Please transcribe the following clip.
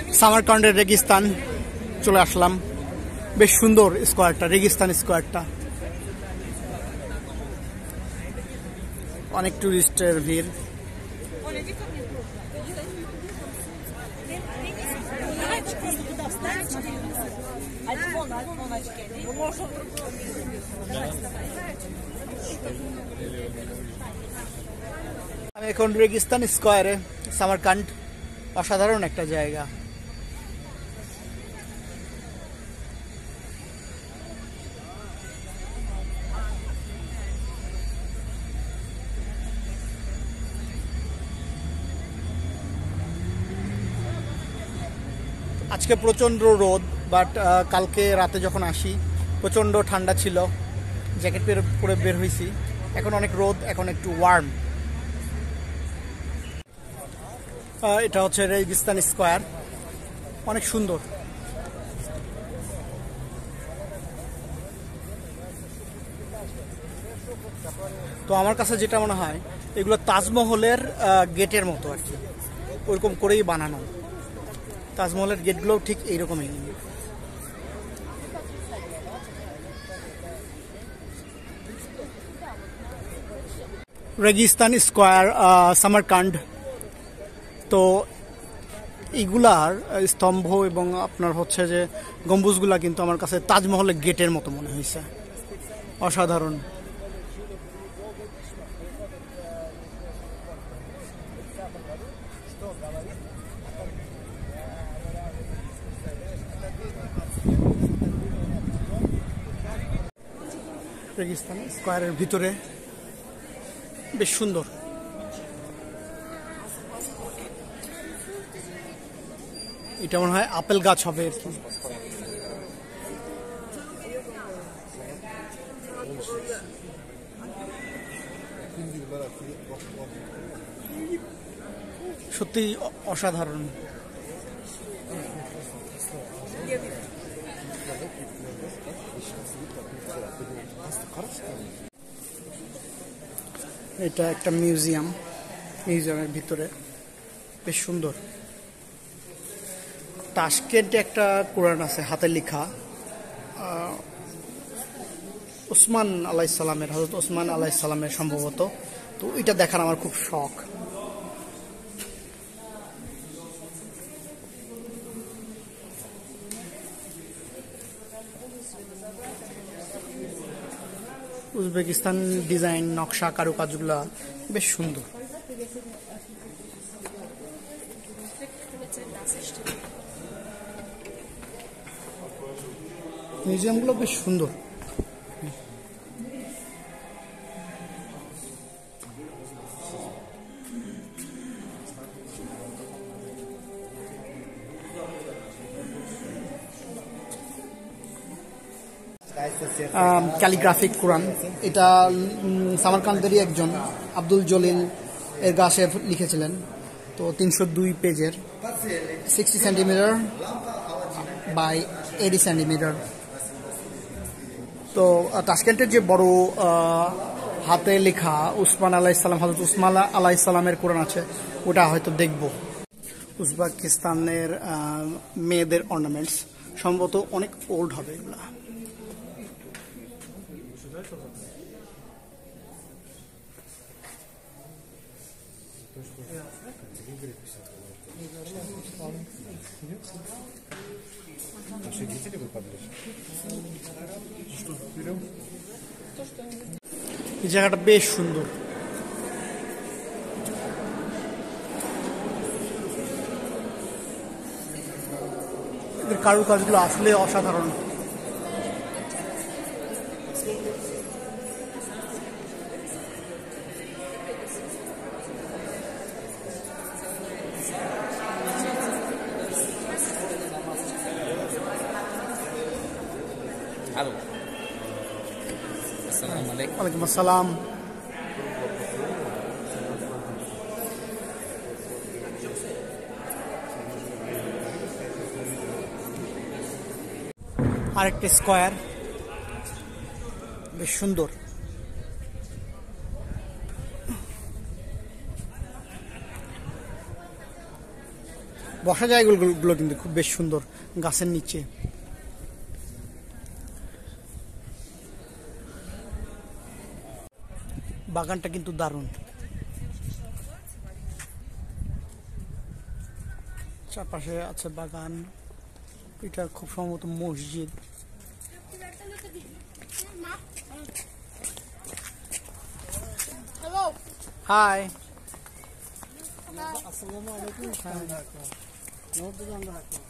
সামারকান্ডের Registan চলে আসলাম। বেশ সুন্দর স্কোয়ারটা, রেগিস্তান স্কোয়ারটা। অনেক টুরিস্টের ভিড়। আমি এখন রেগিস্তান স্কোয়ারে, সামারকান্ড। অসাধারণ একটা জায়গা। আজকে প্রচণ্ড রোদ, বাট কালকে রাতে যখন আসি প্রচণ্ড ঠান্ডা ছিল, জ্যাকেট পরে বের হয়েছি। এখন অনেক রোদ, এখন একটু ওয়ার্ম। এটা হচ্ছে রেগিস্তান স্কোয়ার, অনেক সুন্দর। তো আমার কাছে যেটা মনে হয় এগুলো তাজমহলের গেটের মতো আর কি, ওইরকম করেই বানানো। তাজমহলের গেটগুলোও ঠিক এইরকমই। Registan square, Samarkand. তো এগুলার স্তম্ভ এবং আপনার হচ্ছে যে গম্বুজগুলা কিন্তু আমার কাছে তাজমহলের গেটের মতো মনে হয়েছে। অসাধারণ। রেগিস্তান স্কোয়ারের ভিতরে বেশ সুন্দর। এটা মনে হয় আপেল গাছ হবে আর কি। সত্যি অসাধারণ। এটা একটা মিউজিয়ামের ভিতরে বেশ সুন্দর। তাশকেন্টে একটা কোরআন আছে হাতে লেখা, ওসমান আলাইসাল্লামের, হযরত ওসমান আলাইসাল্লামের সম্ভবত। তো এটা দেখার আমার খুব শখ। উজবেকিস্তান ডিজাইন, নকশা, কারুকাজগুলা বেশ সুন্দর। মিউজিয়ামগুলো বেশ সুন্দর। ক্যালিগ্রাফিক কোরআন, এটা সামারকান্দেরই একজন আব্দুল জলিল এর গাছে লিখেছিলেন। তো 302 পেজের, 60 সেন্টিমিটার বাই 80 সেন্টিমিটার। তো তাশকেন্টের যে বড় হাতে লেখা উসমান আলাইসাল্লাম, হযরত উসমান আলাইসাল্লামের কোরআন আছে, ওটা হয়তো দেখব। উজবেকিস্তানের মেয়েদের অর্নামেন্টস সম্ভবত অনেক ওল্ড হবে এগুলা। এই জায়গাটা বেশ সুন্দর। এর কারুকাজগুলো আসলে অসাধারণ। ওয়ালাইকুম আসসালাম। আরেকটা স্কোয়ার, বেশ সুন্দর। বসা জায়গাগুলো কিন্তু খুব বেশ সুন্দর গাছের নিচে। বাগানটা কিন্তু দারুণ, চারপাশে আছে বাগান। এটা খুব সম্ভবত মসজিদ। হাই, আসসালামু আলাইকুম।